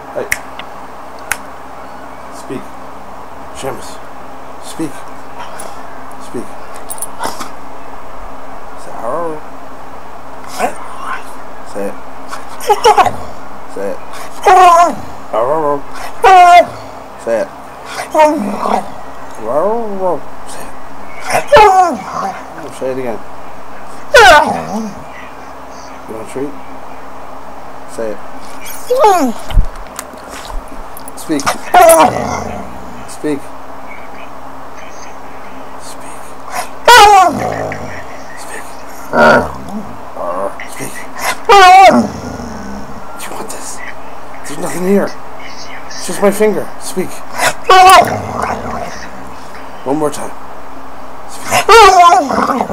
Hey. Speak. Seamus. Speak. Speak. Say hello. Say it. Say it. Hello. Say it. Hello. Say it. Say it again. You want a treat? Say it. Speak. Speak. Speak. Speak. Speak. Do you want this? There's nothing here. It's just my finger. Speak. One more time. Speak.